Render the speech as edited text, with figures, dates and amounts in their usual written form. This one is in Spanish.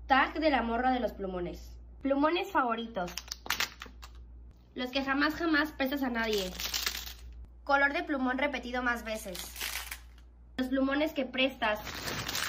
Tag de la morra de los plumones. Plumones favoritos. Los que jamás prestas a nadie. Color de plumón repetido más veces. Los plumones que prestas.